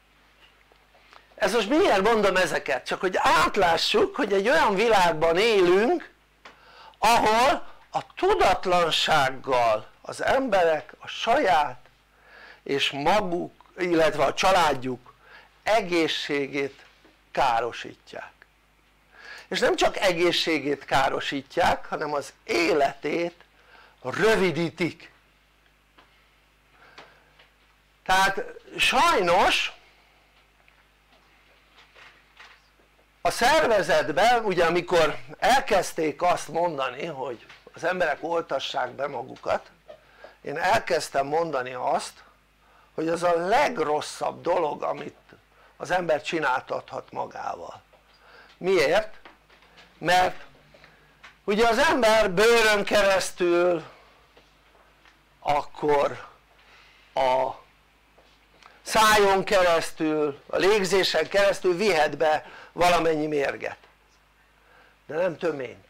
ez most miért mondom ezeket? csak hogy átlássuk hogy egy olyan világban élünk ahol a tudatlansággal az emberek a saját és maguk illetve a családjuk egészségét károsítják, és nem csak egészségét károsítják hanem az életét rövidítik. Tehát sajnos a szervezetben ugye amikor elkezdték azt mondani hogy az emberek oltassák be magukat, én elkezdtem mondani azt hogy az a legrosszabb dolog amit az ember csináltathat magával. Miért? mert ugye az ember bőrön keresztül akkor a szájon keresztül, a légzésen keresztül vihet be valamennyi mérget, de nem töményt,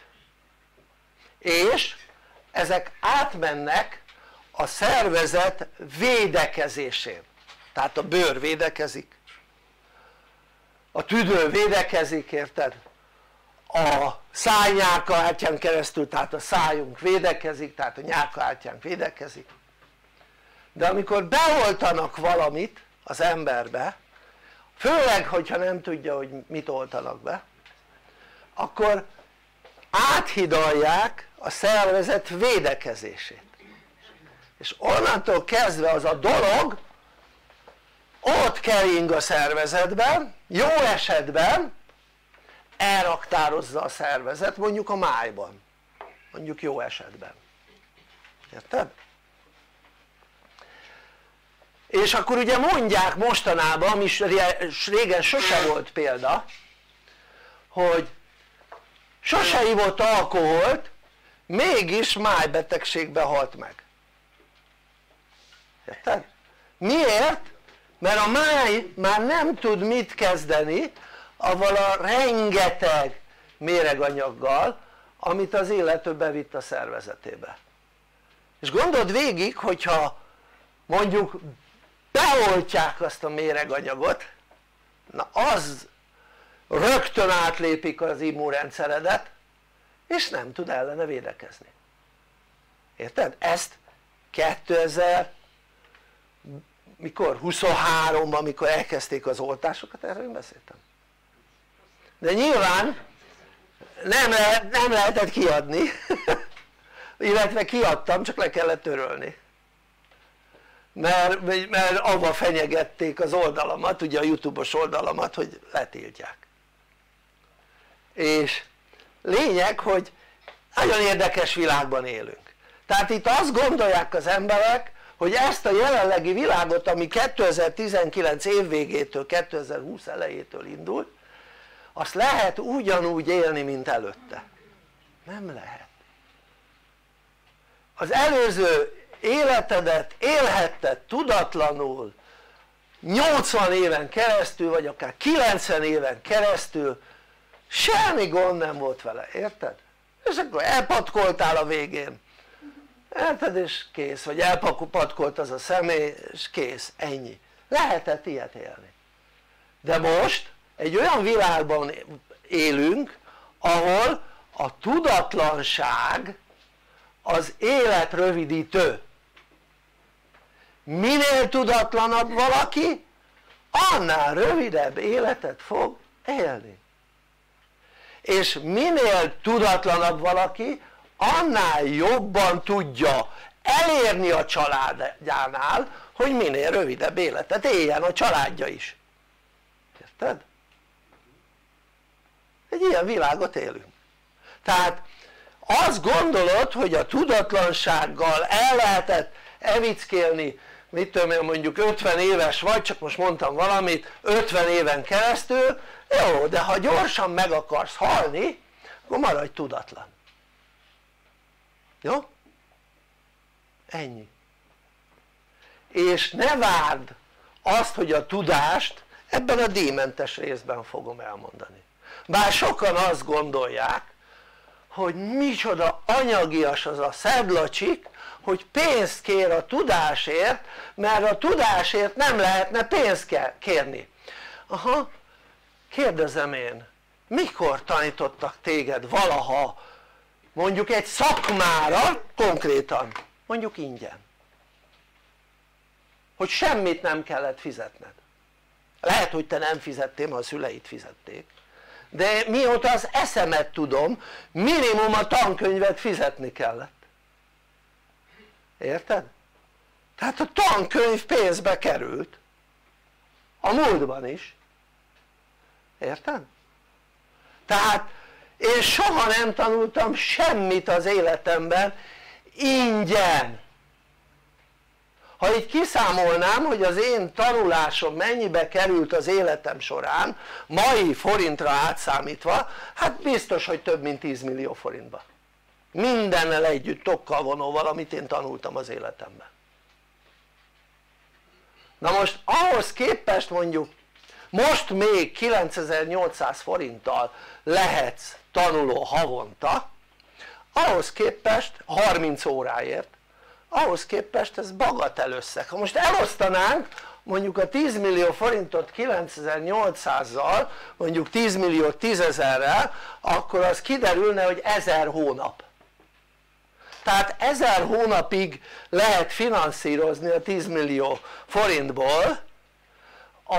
és ezek átmennek a szervezet védekezésén, tehát a bőr védekezik, a tüdő védekezik, érted? A szájnyálkahártyán keresztül, tehát a szájunk védekezik, tehát a nyálkahártyánk védekezik, de amikor beoltanak valamit az emberbe, főleg hogyha nem tudja hogy mit oltanak be, akkor áthidalják a szervezet védekezését, és onnantól kezdve az a dolog ott kering a szervezetben, jó esetben elraktározza a szervezet, mondjuk a májban, mondjuk jó esetben, érted? És akkor ugye mondják mostanában, ami régen sose volt példa, hogy sose ivott alkoholt, mégis májbetegségbe halt meg, érted? Miért? mert a máj már nem tud mit kezdeni avval a rengeteg méreganyaggal amit az illető bevitt a szervezetébe. És gondold végig, hogyha mondjuk beoltják azt a méreganyagot, na az rögtön átlépik az immunrendszeredet és nem tud ellene védekezni, érted? Ezt kétezer mikor? huszonháromban amikor elkezdték az oltásokat, erről én beszéltem, de nyilván nem, lehet, nem lehetett kiadni illetve kiadtam, csak le kellett törölni, mert, mert avval fenyegették az oldalamat, ugye a YouTube-os oldalamat, hogy letiltják. És lényeg, hogy nagyon érdekes világban élünk, tehát itt azt gondolják az emberek, hogy ezt a jelenlegi világot, ami kétezer-tizenkilenc év végétől, kétezer-húsz elejétől indult, azt lehet ugyanúgy élni, mint előtte. Nem lehet. Az előző életedet élhetted tudatlanul nyolcvan éven keresztül, vagy akár kilencven éven keresztül, semmi gond nem volt vele, érted? És akkor elpatkoltál a végén, érted? És kész, vagy elpatkolt az a személy és kész, ennyi. Lehetett ilyet élni, de most egy olyan világban élünk ahol a tudatlanság az életrövidítő. Minél tudatlanabb valaki, annál rövidebb életet fog élni, és minél tudatlanabb valaki, annál jobban tudja elérni a családjánál, hogy minél rövidebb életet éljen a családja is, érted? Egy ilyen világot élünk. Tehát azt gondolod, hogy a tudatlansággal el lehetett evickélni, mit tudom én, mondjuk ötven éves vagy, csak most mondtam valamit, ötven éven keresztül, jó, de ha gyorsan meg akarsz halni, akkor maradj tudatlan, jó? Ennyi. És ne várd azt, hogy a tudást ebben a díjmentes részben fogom elmondani, bár sokan azt gondolják, hogy micsoda anyagias az a szedlacsik, hogy pénzt kér a tudásért, mert a tudásért nem lehetne pénzt kérni. Aha, kérdezem én, mikor tanítottak téged valaha mondjuk egy szakmára konkrétan, mondjuk ingyen, hogy semmit nem kellett fizetned? Lehet, hogy te nem fizettél, ha a szüleid fizették, de mióta az eszemet tudom, minimum a tankönyvet fizetni kellett, érted? Tehát a tankönyv pénzbe került, a múltban is, érted? Tehát én soha nem tanultam semmit az életemben ingyen. Ha így kiszámolnám, hogy az én tanulásom mennyibe került az életem során, mai forintra átszámítva, hát biztos, hogy több mint tíz millió forintba. Mindennel együtt, tokkal vonóval, amit én tanultam az életemben. Na most ahhoz képest mondjuk, most még kilencezer-nyolcszáz forinttal lehetsz tanuló havonta, ahhoz képest harminc óráért, ahhoz képest ez bagatel összeg. Ha most elosztanánk mondjuk a tíz millió forintot kilencezer-nyolcszázzal, mondjuk tíz millió tízezerrel, akkor az kiderülne, hogy ezer hónap. Tehát ezer hónapig lehet finanszírozni a tíz millió forintból a,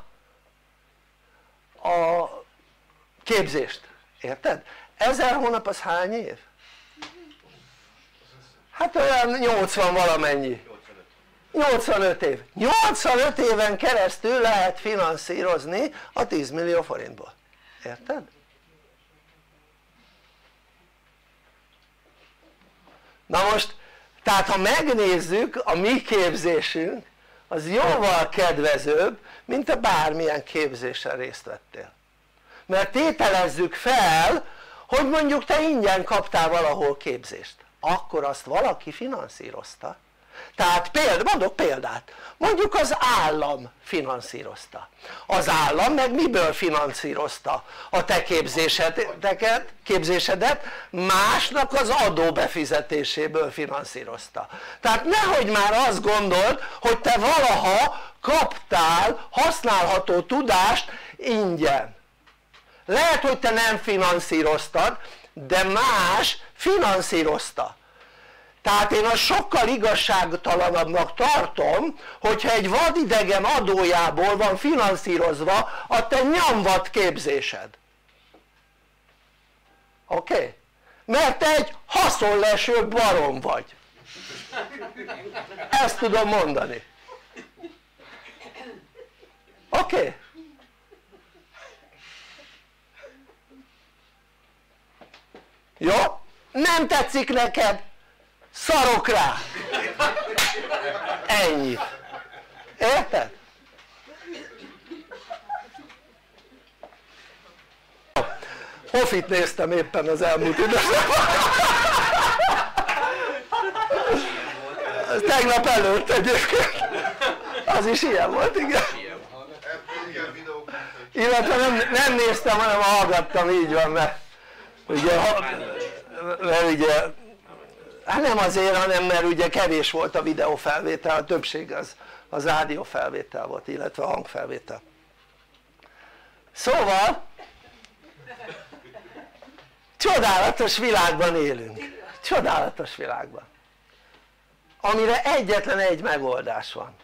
a képzést, érted? ezer hónap az hány év? Hát olyan nyolcvan valamennyi, nyolcvanöt év, nyolcvanöt éven keresztül lehet finanszírozni a tíz millió forintból, érted? Na most tehát ha megnézzük, a mi képzésünk az jóval kedvezőbb, mint a bármilyen képzésen részt vettél, mert tételezzük fel, hogy mondjuk te ingyen kaptál valahol képzést, akkor azt valaki finanszírozta. Tehát példa, mondok példát, mondjuk az állam finanszírozta, az állam meg miből finanszírozta a te képzésedeket, képzésedet? Másnak az adó befizetéséből finanszírozta. Tehát nehogy már azt gondold, hogy te valaha kaptál használható tudást ingyen. Lehet, hogy te nem finanszíroztad, de más finanszírozta. Tehát én azt sokkal igazságtalanabbnak tartom, hogyha egy vadidegen adójából van finanszírozva a te nyomvat képzésed. Oké? Okay? Mert te egy haszonleső barom vagy. Ezt tudom mondani. Oké? Okay? Jó? Nem tetszik neked? Szarok rá! Ennyi. Érted? Hofit néztem éppen az elmúlt időszakban. Tegnap előtt egyébként. Az is ilyen volt, igen. Illetve nem, nem néztem, hanem hallgattam, így van, mert ugye, mert ugye hát nem azért, hanem mert ugye kevés volt a videófelvétel, a többség az, az rádiófelvétel volt, illetve a hangfelvétel. Szóval csodálatos világban élünk, csodálatos világban, amire egyetlen egy megoldás van,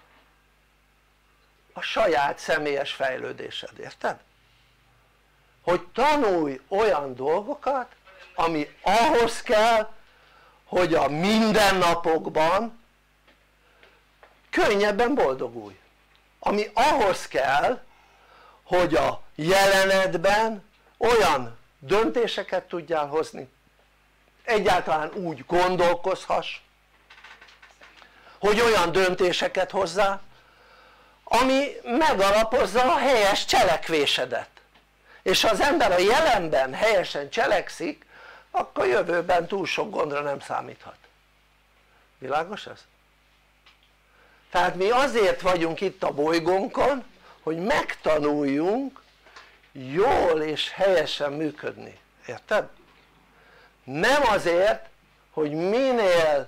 a saját személyes fejlődésed, érted? Hogy tanulj olyan dolgokat, ami ahhoz kell, hogy a mindennapokban könnyebben boldogulj, ami ahhoz kell, hogy a jelenetben olyan döntéseket tudjál hozni, egyáltalán úgy gondolkozhass, hogy olyan döntéseket hozzá, ami megalapozza a helyes cselekvésedet, és ha az ember a jelenben helyesen cselekszik, akkor jövőben túl sok gondra nem számíthat. Világos ez? Tehát mi azért vagyunk itt a bolygónkon, hogy megtanuljunk jól és helyesen működni, érted? Nem azért, hogy minél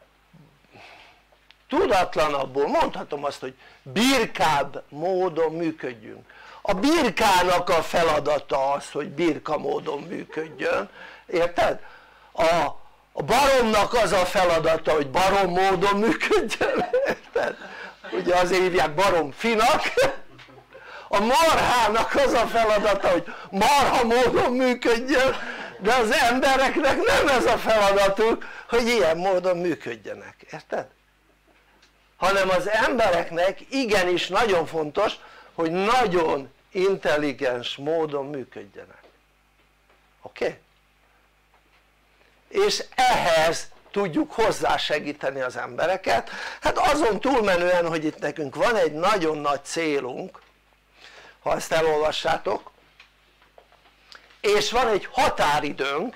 tudatlanabbul, mondhatom azt, hogy birkább módon működjünk. A birkának a feladata az, hogy birka módon működjön, érted? A, a baromnak az a feladata, hogy barom módon működjön, érted? Ugye azért hívják baromfinak. A marhának az a feladata, hogy marha módon működjön, de az embereknek nem ez a feladatuk, hogy ilyen módon működjenek, érted? Hanem az embereknek igenis nagyon fontos, hogy nagyon intelligens módon működjenek. Oké? Okay? És ehhez tudjuk hozzásegíteni az embereket. Hát azon túlmenően, hogy itt nekünk van egy nagyon nagy célunk, ha ezt elolvassátok, és van egy határidőnk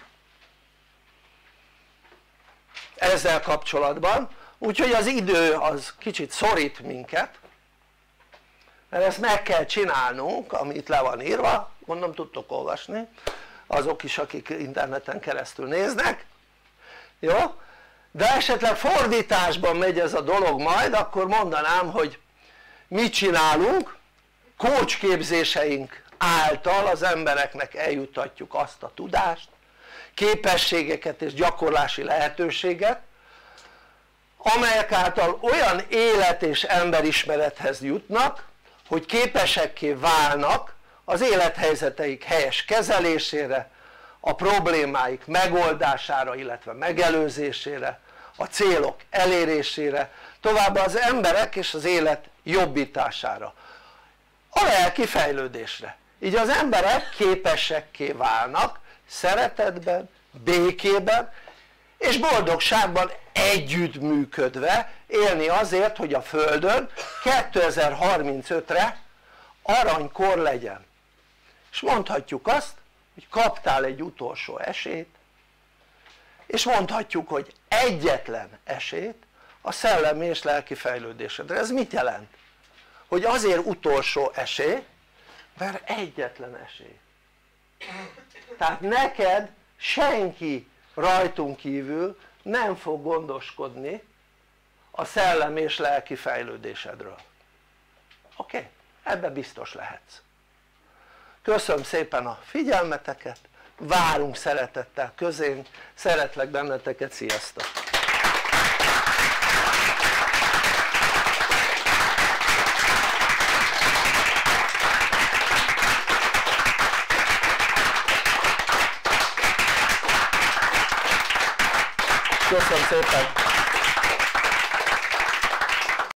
ezzel kapcsolatban, úgyhogy az idő az kicsit szorít minket, mert ezt meg kell csinálnunk, ami itt le van írva, mondom tudtok olvasni, azok is akik interneten keresztül néznek, jó? De esetleg fordításban megy ez a dolog majd, akkor mondanám, hogy mit csinálunk, coach képzéseink által az embereknek eljuttatjuk azt a tudást, képességeket és gyakorlási lehetőséget, amelyek által olyan élet és emberismerethez jutnak, hogy képesekké válnak az élethelyzeteik helyes kezelésére, a problémáik megoldására, illetve megelőzésére, a célok elérésére, továbbá az emberek és az élet jobbítására, a lelki fejlődésre. Így az emberek képesekké válnak szeretetben, békében és boldogságban együttműködve élni azért, hogy a Földön kétezer-harmincötre aranykor legyen. És mondhatjuk azt, hogy kaptál egy utolsó esélyt, és mondhatjuk, hogy egyetlen esélyt a szellemi és lelki fejlődésedre. Ez mit jelent? Hogy azért utolsó esély, mert egyetlen esély. Tehát neked senki rajtunk kívül nem fog gondoskodni a szellemi és lelki fejlődésedről. Oké? Okay? Ebbe biztos lehetsz. Köszönöm szépen a figyelmeteket, várunk szeretettel közénk, szeretlek benneteket, sziasztok! Köszönöm szépen!